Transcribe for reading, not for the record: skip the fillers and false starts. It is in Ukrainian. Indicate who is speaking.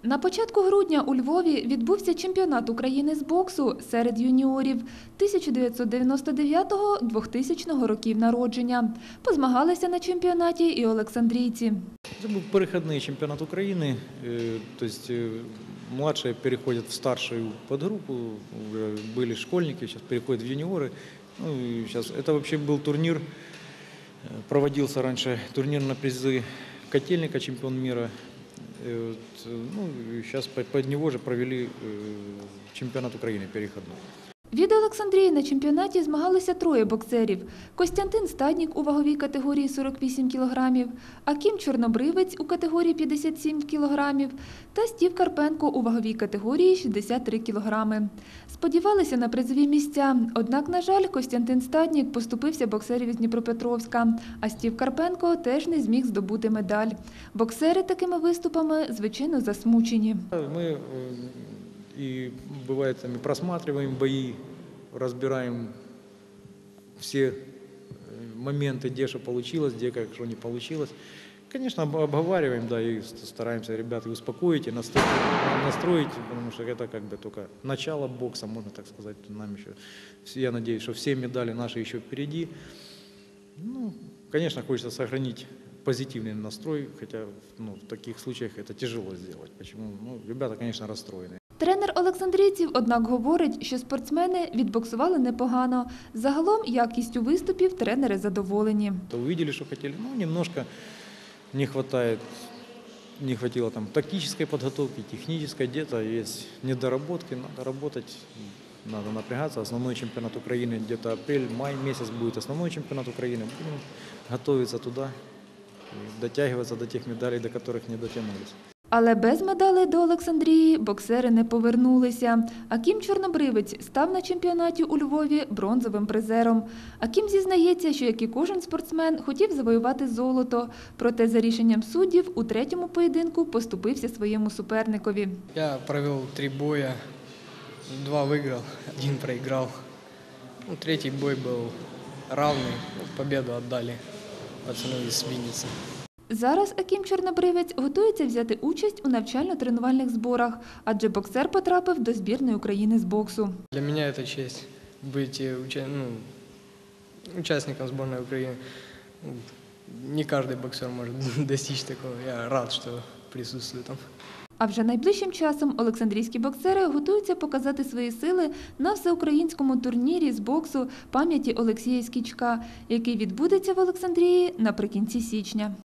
Speaker 1: На початку грудня у Львові відбувся чемпіонат України з боксу серед юніорів 1999-2000 років народження. Позмагалися на чемпіонаті і олександрійці.
Speaker 2: Це був перехідний чемпіонат України, тобто младші переходять в старшу подгруппу, вже були школьники, зараз переходять в юніори. Це взагалі був турнір, проводився раніше турнір на призи Котельника, чемпіон мира. Сейчас под него же провели чемпионат Украины переходной.
Speaker 1: Від Олександрії на чемпіонаті змагалися троє боксерів. Костянтин Стаднік у ваговій категорії 48 кг, Аким Чорнобривець у категорії 57 кг та Стів Карпенко у ваговій категорії 63 кг. Сподівалися на призові місця, однак, на жаль, Костянтин Стаднік поступився боксерів із Дніпропетровська, а Стів Карпенко теж не зміг здобути медаль. Боксери такими виступами, звичайно, засмучені.
Speaker 2: И бывает, мы просматриваем бои, разбираем все моменты, где что получилось, где как что не получилось. Конечно, обговариваем, да, и стараемся ребят успокоить и настроить, потому что это как бы только начало бокса, можно так сказать, нам еще. Я надеюсь, что все медали наши еще впереди. Конечно, хочется сохранить позитивный настрой, хотя в таких случаях это тяжело сделать. Почему? Ребята, конечно, расстроены.
Speaker 1: Тренер олександрійців, однак, говорить, що спортсмени відбоксували непогано. Загалом, якістю виступів тренери задоволені.
Speaker 2: Увидели, что хотели, немножко не хватило там тактической подготовки, технической, где-то есть недоработки, надо работать, надо напрягаться. Основной чемпионат Украины где-то апрель-май месяц будет основной чемпионат Украины. Будем готовиться туда и дотягиваться до тех медалей, до которых не дотянулись.
Speaker 1: Але без медалей до Олександрії боксери не повернулися. Аким Чорнобривець став на чемпіонаті у Львові бронзовим призером. Аким зізнається, що, як і кожен спортсмен, хотів завоювати золото. Проте за рішенням суддів у третьому поєдинку поступився своєму суперникові.
Speaker 3: Я провів 3 бої, 2 виграв, 1 проіграв. Третій бой був рівний, победу віддали пацану із Вінниці.
Speaker 1: Зараз Аким Чорнобривець готується взяти участь у навчально-тренувальних зборах, адже боксер потрапив до збірної України з боксу.
Speaker 3: Для мене це честь бути учасником збірної України. Не кожен боксер може досягти такого. Я рад, що присутствую там.
Speaker 1: А вже найближчим часом олександрійські боксери готуються показати свої сили на всеукраїнському турнірі з боксу пам'яті Олексія Скічка, який відбудеться в Олександрії наприкінці січня.